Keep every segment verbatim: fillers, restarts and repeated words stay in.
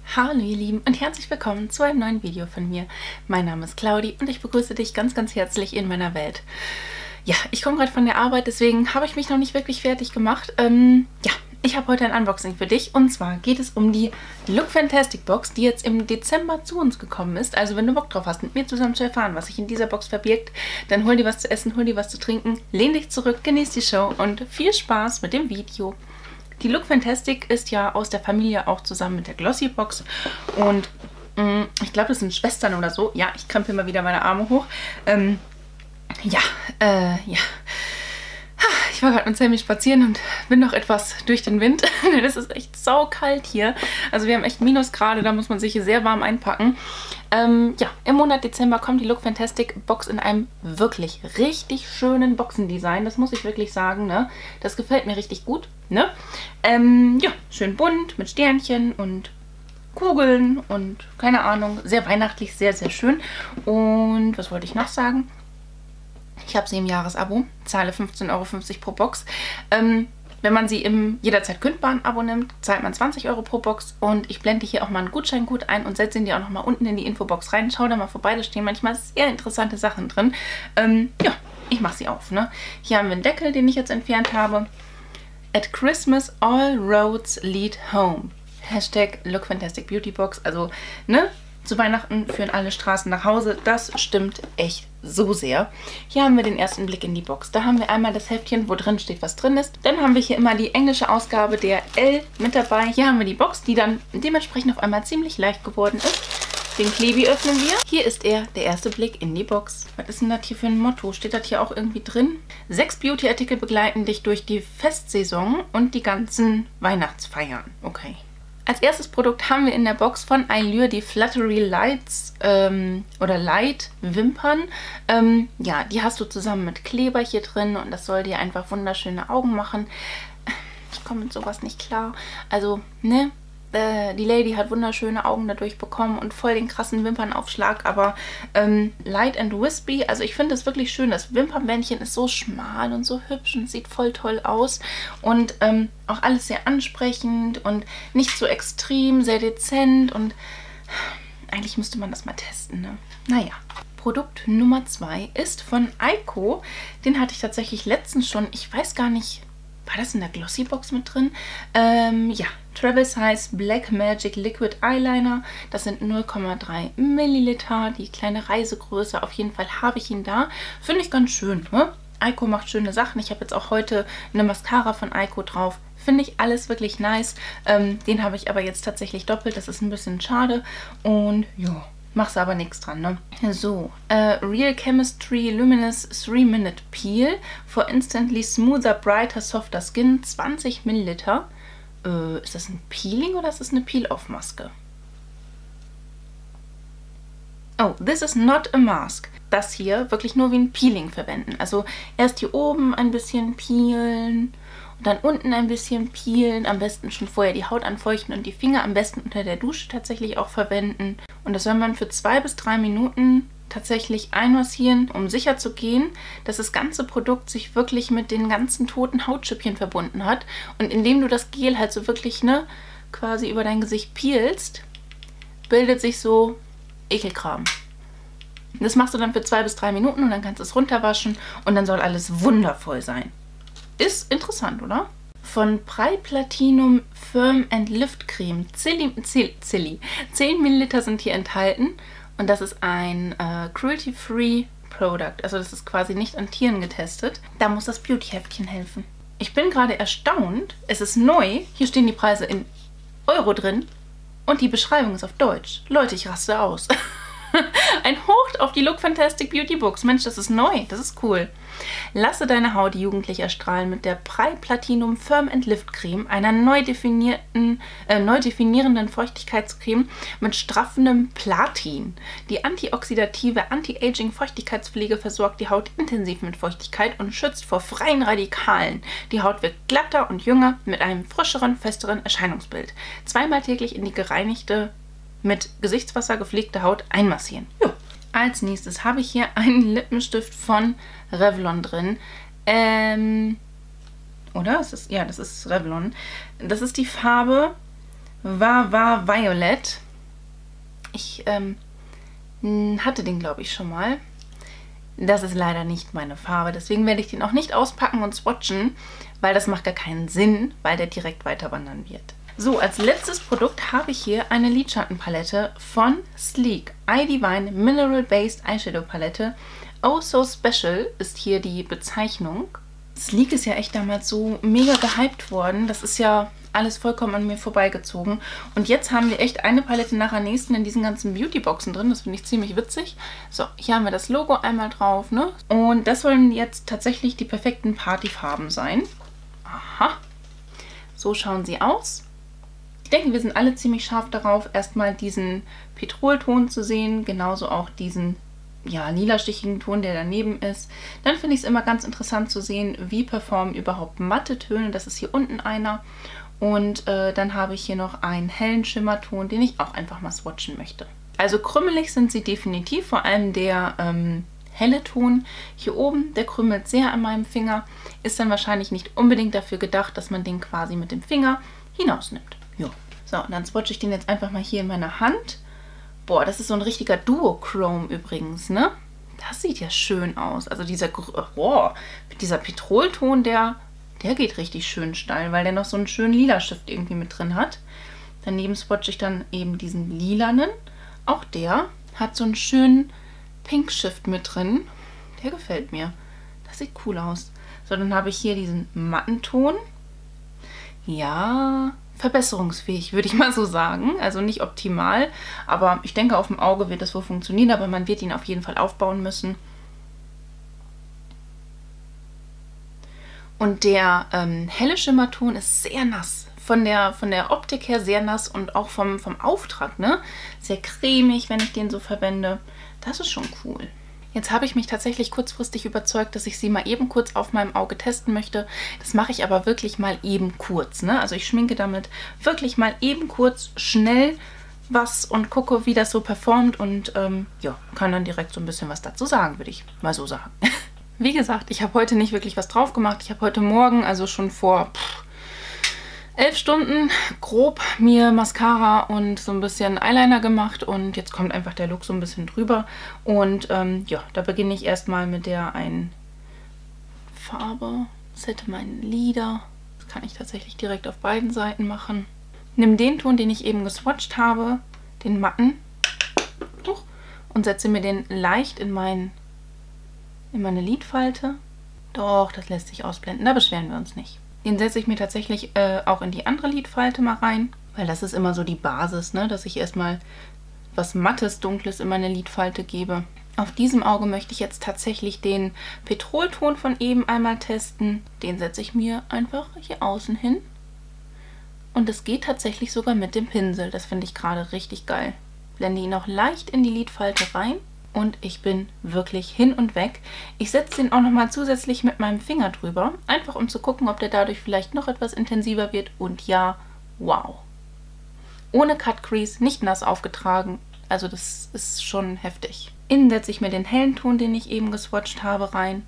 Hallo ihr Lieben und herzlich willkommen zu einem neuen Video von mir. Mein Name ist Claudi und ich begrüße dich ganz, ganz herzlich in meiner Welt. Ja, ich komme gerade von der Arbeit, deswegen habe ich mich noch nicht wirklich fertig gemacht. Ähm, ja, ich habe heute ein Unboxing für dich und zwar geht es um die Look Fantastic Box, die jetzt im Dezember zu uns gekommen ist. Also wenn du Bock drauf hast, mit mir zusammen zu erfahren, was sich in dieser Box verbirgt, dann hol dir was zu essen, hol dir was zu trinken, lehn dich zurück, genieß die Show und viel Spaß mit dem Video. Die Look Fantastic ist ja aus der Familie auch zusammen mit der Glossy Box und mh, ich glaube, das sind Schwestern oder so. Ja, ich krempel mal wieder meine Arme hoch. Ähm, ja, äh, ja. Ich war gerade mit Sammy spazieren und bin noch etwas durch den Wind. Das ist echt saukalt hier. Also wir haben echt Minusgrade, da muss man sich hier sehr warm einpacken. Ähm, ja, im Monat Dezember kommt die Look Fantastic Box in einem wirklich richtig schönen Boxendesign. Das muss ich wirklich sagen, ne? Das gefällt mir richtig gut, ne? Ähm, ja, schön bunt mit Sternchen und Kugeln und keine Ahnung. Sehr weihnachtlich, sehr, sehr schön. Und was wollte ich noch sagen? Ich habe sie im Jahresabo, zahle fünfzehn Euro fünfzig pro Box. Ähm, wenn man sie im jederzeit kündbaren Abo nimmt, zahlt man zwanzig Euro pro Box. Und ich blende hier auch mal einen Gutscheincode ein und setze ihn dir auch noch mal unten in die Infobox rein. Schau da mal vorbei, da stehen manchmal sehr interessante Sachen drin. Ähm, ja, ich mache sie auf. Ne? Hier haben wir einen Deckel, den ich jetzt entfernt habe. At Christmas all roads lead home. Hashtag Look Fantastic Beauty Box. Also, ne? Zu Weihnachten führen alle Straßen nach Hause. Das stimmt echt so sehr. Hier haben wir den ersten Blick in die Box. Da haben wir einmal das Heftchen, wo drin steht, was drin ist. Dann haben wir hier immer die englische Ausgabe der L mit dabei. Hier haben wir die Box, die dann dementsprechend auf einmal ziemlich leicht geworden ist. Den Klebi öffnen wir. Hier ist er, der erste Blick in die Box. Was ist denn das hier für ein Motto? Steht das hier auch irgendwie drin? Sechs Beauty-Artikel begleiten dich durch die Festsaison und die ganzen Weihnachtsfeiern. Okay. Als erstes Produkt haben wir in der Box von Allure die Fluttery Lights ähm, oder Light Wimpern. Ähm, ja, die hast du zusammen mit Kleber hier drin und das soll dir einfach wunderschöne Augen machen. Ich komme mit sowas nicht klar. Also, ne? Äh, die Lady hat wunderschöne Augen dadurch bekommen und voll den krassen Wimpernaufschlag, aber ähm, light and wispy, also ich finde es wirklich schön. Das Wimpernbändchen ist so schmal und so hübsch und sieht voll toll aus und ähm, auch alles sehr ansprechend und nicht so extrem, sehr dezent und eigentlich müsste man das mal testen, ne? Naja. Produkt Nummer zwei ist von Eyeko. Den hatte ich tatsächlich letztens schon, ich weiß gar nicht, war das in der Glossy Box mit drin? Ähm, ja, Travel Size Black Magic Liquid Eyeliner. Das sind null Komma drei Milliliter. Die kleine Reisegröße. Auf jeden Fall habe ich ihn da. Finde ich ganz schön, ne? Eyeko macht schöne Sachen. Ich habe jetzt auch heute eine Mascara von Eyeko drauf. Finde ich alles wirklich nice. Ähm, den habe ich aber jetzt tatsächlich doppelt. Das ist ein bisschen schade. Und ja, machst aber nichts dran, ne? So, äh, Real Chemistry Luminous three minute Peel for instantly smoother, brighter, softer skin. zwanzig Milliliter. Äh, ist das ein Peeling oder ist das eine Peel-Off-Maske? Oh, this is not a mask. Das hier wirklich nur wie ein Peeling verwenden. Also erst hier oben ein bisschen peelen und dann unten ein bisschen peelen. Am besten schon vorher die Haut anfeuchten und die Finger am besten unter der Dusche tatsächlich auch verwenden. Und das soll man für zwei bis drei Minuten tatsächlich einmassieren, um sicher zu gehen, dass das ganze Produkt sich wirklich mit den ganzen toten Hautschüppchen verbunden hat. Und indem du das Gel halt so wirklich, ne, quasi über dein Gesicht peelst, bildet sich so Ekelkram. Das machst du dann für zwei bis drei Minuten und dann kannst du es runterwaschen und dann soll alles wundervoll sein. Ist interessant, oder? Von Prei Platinum Firm and Lift Creme. Zilli, Zilli. zehn Milliliter sind hier enthalten und das ist ein äh, Cruelty-Free Product. Also das ist quasi nicht an Tieren getestet. Da muss das Beauty-Heftchen helfen. Ich bin gerade erstaunt. Es ist neu. Hier stehen die Preise in Euro drin und die Beschreibung ist auf Deutsch. Leute, ich raste aus. Ein Hoch auf die Look Fantastic Beauty Box. Mensch, das ist neu. Das ist cool. Lasse deine Haut jugendlich erstrahlen mit der Prei Platinum Firm and Lift Creme, einer neu definierten, äh, neu definierenden Feuchtigkeitscreme mit straffendem Platin. Die antioxidative Anti-Aging-Feuchtigkeitspflege versorgt die Haut intensiv mit Feuchtigkeit und schützt vor freien Radikalen. Die Haut wird glatter und jünger mit einem frischeren, festeren Erscheinungsbild. Zweimal täglich in die gereinigte, mit Gesichtswasser gepflegte Haut einmassieren. Ja. Als nächstes habe ich hier einen Lippenstift von Revlon drin. Ähm, oder? Es ist, ja, das ist Revlon. Das ist die Farbe Wawa Violet. Ich ähm, hatte den, glaube ich, schon mal. Das ist leider nicht meine Farbe, deswegen werde ich den auch nicht auspacken und swatchen, weil das macht gar keinen Sinn, weil der direkt weiter wandern wird. So, als letztes Produkt habe ich hier eine Lidschattenpalette von Sleek. iDivine Mineral Based Eyeshadow Palette. Oh So Special ist hier die Bezeichnung. Sleek ist ja echt damals so mega gehypt worden. Das ist ja alles vollkommen an mir vorbeigezogen. Und jetzt haben wir echt eine Palette nach der nächsten in diesen ganzen Beauty-Boxen drin. Das finde ich ziemlich witzig. So, hier haben wir das Logo einmal drauf, ne? Und das sollen jetzt tatsächlich die perfekten Partyfarben sein. Aha. So schauen sie aus. Ich denke, wir sind alle ziemlich scharf darauf, erstmal diesen Petrolton zu sehen. Genauso auch diesen, ja, lilastichigen Ton, der daneben ist. Dann finde ich es immer ganz interessant zu sehen, wie performen überhaupt matte Töne. Das ist hier unten einer. Und äh, dann habe ich hier noch einen hellen Schimmerton, den ich auch einfach mal swatchen möchte. Also krümelig sind sie definitiv, vor allem der ähm, helle Ton hier oben, der krümelt sehr an meinem Finger. Ist dann wahrscheinlich nicht unbedingt dafür gedacht, dass man den quasi mit dem Finger hinausnimmt. Ja. So, und dann swatche ich den jetzt einfach mal hier in meiner Hand. Boah, das ist so ein richtiger Duochrome übrigens, ne? Das sieht ja schön aus. Also dieser, oh, dieser Petrolton, der... Der geht richtig schön steil, weil der noch so einen schönen lila Stift irgendwie mit drin hat. Daneben swatche ich dann eben diesen lilanen. Auch der hat so einen schönen Pink Stift mit drin. Der gefällt mir. Das sieht cool aus. So, dann habe ich hier diesen matten Ton. Ja, verbesserungsfähig, würde ich mal so sagen. Also nicht optimal, aber ich denke, auf dem Auge wird das wohl funktionieren, aber man wird ihn auf jeden Fall aufbauen müssen. Und der ähm, helle Schimmerton ist sehr nass. Von der, von der Optik her sehr nass und auch vom, vom Auftrag, ne? Sehr cremig, wenn ich den so verwende. Das ist schon cool. Jetzt habe ich mich tatsächlich kurzfristig überzeugt, dass ich sie mal eben kurz auf meinem Auge testen möchte. Das mache ich aber wirklich mal eben kurz, ne? Also ich schminke damit wirklich mal eben kurz schnell was und gucke, wie das so performt. Und ähm, ja, kann dann direkt so ein bisschen was dazu sagen, würde ich mal so sagen. Wie gesagt, ich habe heute nicht wirklich was drauf gemacht. Ich habe heute Morgen, also schon vor pff, elf Stunden, grob mir Mascara und so ein bisschen Eyeliner gemacht. Und jetzt kommt einfach der Look so ein bisschen drüber. Und ähm, ja, da beginne ich erstmal mit der einen Farbe. Sette meinen Lider. Das kann ich tatsächlich direkt auf beiden Seiten machen. Nimm den Ton, den ich eben geswatcht habe, den matten, und setze mir den leicht in meinen in meine Lidfalte. Doch, das lässt sich ausblenden, da beschweren wir uns nicht. Den setze ich mir tatsächlich äh, auch in die andere Lidfalte mal rein, weil das ist immer so die Basis, ne? Dass ich erstmal was Mattes, Dunkles in meine Lidfalte gebe. Auf diesem Auge möchte ich jetzt tatsächlich den Petrolton von eben einmal testen. Den setze ich mir einfach hier außen hin. Und es geht tatsächlich sogar mit dem Pinsel. Das finde ich gerade richtig geil. Blende ihn auch leicht in die Lidfalte rein. Und ich bin wirklich hin und weg. Ich setze den auch nochmal zusätzlich mit meinem Finger drüber. Einfach um zu gucken, ob der dadurch vielleicht noch etwas intensiver wird. Und ja, wow. Ohne Cut Crease, nicht nass aufgetragen. Also das ist schon heftig. Innen setze ich mir den hellen Ton, den ich eben geswatcht habe, rein.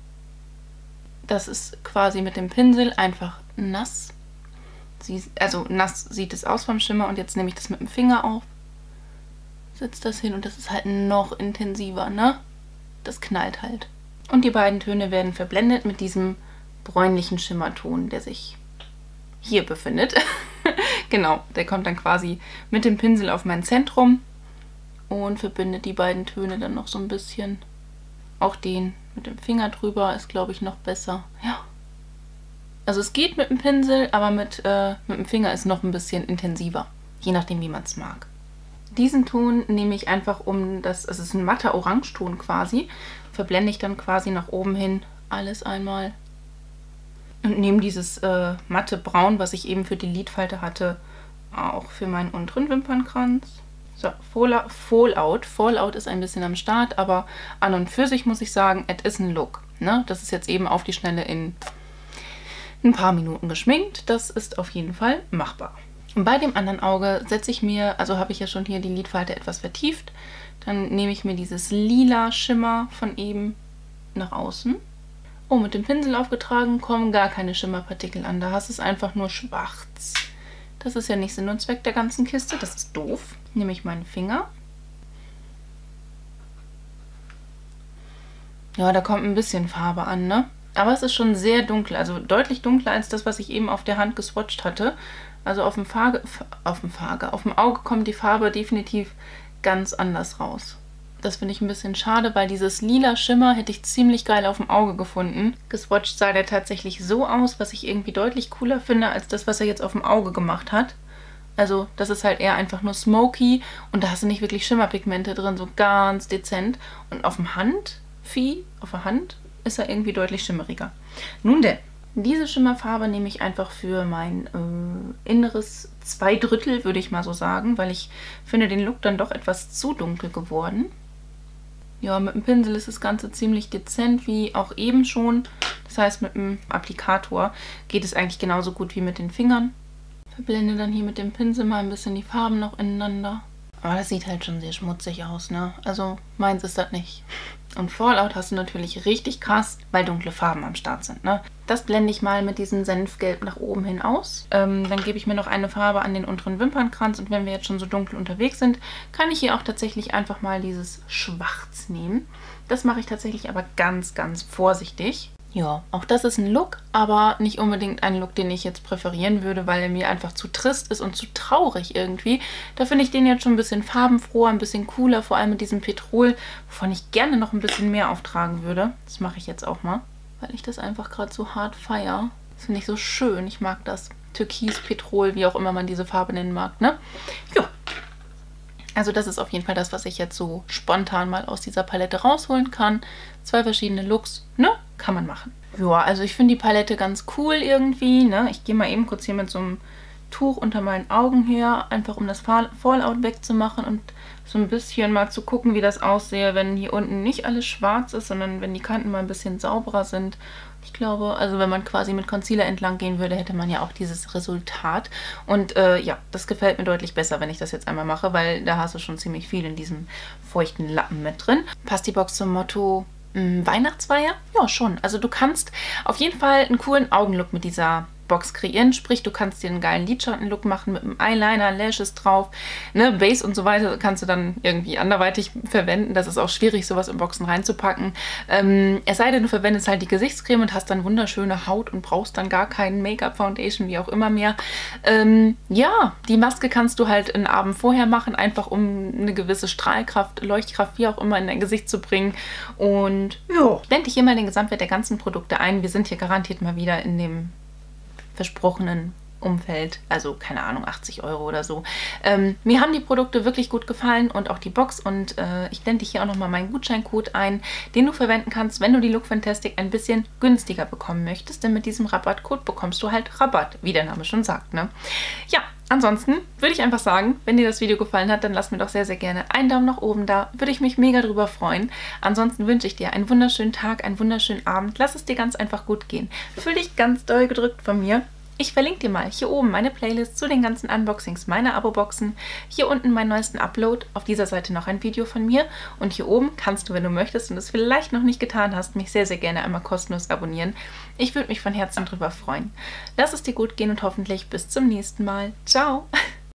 Das ist quasi mit dem Pinsel einfach nass. Also nass sieht es aus vom Schimmer. Und jetzt nehme ich das mit dem Finger auf. Setze das hin und das ist halt noch intensiver, ne? Das knallt halt. Und die beiden Töne werden verblendet mit diesem bräunlichen Schimmerton, der sich hier befindet. Genau, der kommt dann quasi mit dem Pinsel auf mein Zentrum und verbindet die beiden Töne dann noch so ein bisschen. Auch den mit dem Finger drüber ist, glaube ich, noch besser. Ja. Also es geht mit dem Pinsel, aber mit, äh, mit dem Finger ist noch ein bisschen intensiver. Je nachdem, wie man es mag. Diesen Ton nehme ich einfach um das, es ist ein matter Orangeton quasi, verblende ich dann quasi nach oben hin alles einmal und nehme dieses äh, matte Braun, was ich eben für die Lidfalte hatte, auch für meinen unteren Wimpernkranz. So, Fallout, Fallout, Fallout ist ein bisschen am Start, aber an und für sich muss ich sagen, es ist ein Look. Ne? Das ist jetzt eben auf die Schnelle in ein paar Minuten geschminkt, das ist auf jeden Fall machbar. Und bei dem anderen Auge setze ich mir, also habe ich ja schon hier die Lidfalte etwas vertieft, dann nehme ich mir dieses lila Schimmer von eben nach außen. Oh, mit dem Pinsel aufgetragen kommen gar keine Schimmerpartikel an, da hast du es einfach nur schwarz. Das ist ja nicht Sinn und Zweck der ganzen Kiste. Das ist doof. Nehme ich meinen Finger. Ja, da kommt ein bisschen Farbe an, ne? Aber es ist schon sehr dunkel. Also deutlich dunkler als das, was ich eben auf der Hand geswatcht hatte. Also auf dem Farbe, auf dem Farbe, auf dem Auge kommt die Farbe definitiv ganz anders raus. Das finde ich ein bisschen schade, weil dieses lila Schimmer hätte ich ziemlich geil auf dem Auge gefunden. Geswatcht sah der tatsächlich so aus, was ich irgendwie deutlich cooler finde, als das, was er jetzt auf dem Auge gemacht hat. Also das ist halt eher einfach nur smoky und da hast du nicht wirklich Schimmerpigmente drin, so ganz dezent. Und auf dem Handvieh, auf der Hand, ist er irgendwie deutlich schimmeriger. Nun denn, diese Schimmerfarbe nehme ich einfach für mein äh, inneres Zweidrittel, würde ich mal so sagen, weil ich finde den Look dann doch etwas zu dunkel geworden. Ja, mit dem Pinsel ist das Ganze ziemlich dezent, wie auch eben schon. Das heißt, mit dem Applikator geht es eigentlich genauso gut wie mit den Fingern. Verblende dann hier mit dem Pinsel mal ein bisschen die Farben noch ineinander. Aber das sieht halt schon sehr schmutzig aus, ne? Also meins ist das nicht. Und Fallout hast du natürlich richtig krass, weil dunkle Farben am Start sind, ne? Das blende ich mal mit diesem Senfgelb nach oben hin aus. Ähm, dann gebe ich mir noch eine Farbe an den unteren Wimpernkranz. Und wenn wir jetzt schon so dunkel unterwegs sind, kann ich hier auch tatsächlich einfach mal dieses Schwarz nehmen. Das mache ich tatsächlich aber ganz, ganz vorsichtig. Ja, auch das ist ein Look, aber nicht unbedingt ein Look, den ich jetzt präferieren würde, weil er mir einfach zu trist ist und zu traurig irgendwie. Da finde ich den jetzt schon ein bisschen farbenfroher, ein bisschen cooler, vor allem mit diesem Petrol, wovon ich gerne noch ein bisschen mehr auftragen würde. Das mache ich jetzt auch mal, weil ich das einfach gerade so hart feiere. Das finde ich so schön, ich mag das. Türkis, Petrol, wie auch immer man diese Farbe nennen mag, ne? Ja. Also das ist auf jeden Fall das, was ich jetzt so spontan mal aus dieser Palette rausholen kann. Zwei verschiedene Looks, ne? Kann man machen. Ja, also ich finde die Palette ganz cool irgendwie, ne? Ich gehe mal eben kurz hier mit so einem Tuch unter meinen Augen her, einfach um das Fallout wegzumachen und so ein bisschen mal zu gucken, wie das aussehe, wenn hier unten nicht alles schwarz ist, sondern wenn die Kanten mal ein bisschen sauberer sind. Ich glaube, also wenn man quasi mit Concealer entlang gehen würde, hätte man ja auch dieses Resultat. Und äh, ja, das gefällt mir deutlich besser, wenn ich das jetzt einmal mache, weil da hast du schon ziemlich viel in diesem feuchten Lappen mit drin. Passt die Box zum Motto mh, Weihnachtsfeier? Ja, schon. Also du kannst auf jeden Fall einen coolen Augenlook mit dieser Box kreieren, sprich du kannst dir einen geilen Lidschatten-Look machen mit einem Eyeliner, Lashes drauf, ne, Base und so weiter kannst du dann irgendwie anderweitig verwenden. Das ist auch schwierig, sowas in Boxen reinzupacken. Ähm, es sei denn, du verwendest halt die Gesichtscreme und hast dann wunderschöne Haut und brauchst dann gar keinen Make-up, Foundation, wie auch immer mehr. Ähm, ja, die Maske kannst du halt einen Abend vorher machen, einfach um eine gewisse Strahlkraft, Leuchtkraft, wie auch immer in dein Gesicht zu bringen. Und ja, blende ich hier mal den Gesamtwert der ganzen Produkte ein. Wir sind hier garantiert mal wieder in dem versprochenen Umfeld, also keine Ahnung, achtzig Euro oder so. Ähm, mir haben die Produkte wirklich gut gefallen und auch die Box und äh, ich blende hier auch nochmal meinen Gutscheincode ein, den du verwenden kannst, wenn du die Look Fantastic ein bisschen günstiger bekommen möchtest, denn mit diesem Rabattcode bekommst du halt Rabatt, wie der Name schon sagt, ne? Ja, ansonsten würde ich einfach sagen, wenn dir das Video gefallen hat, dann lass mir doch sehr, sehr gerne einen Daumen nach oben da, würde ich mich mega drüber freuen. Ansonsten wünsche ich dir einen wunderschönen Tag, einen wunderschönen Abend, lass es dir ganz einfach gut gehen. Fühl dich ganz doll gedrückt von mir. Ich verlinke dir mal hier oben meine Playlist zu den ganzen Unboxings meiner Abo-Boxen. Hier unten meinen neuesten Upload, auf dieser Seite noch ein Video von mir. Und hier oben kannst du, wenn du möchtest und es vielleicht noch nicht getan hast, mich sehr, sehr gerne einmal kostenlos abonnieren. Ich würde mich von Herzen drüber freuen. Lass es dir gut gehen und hoffentlich bis zum nächsten Mal. Ciao!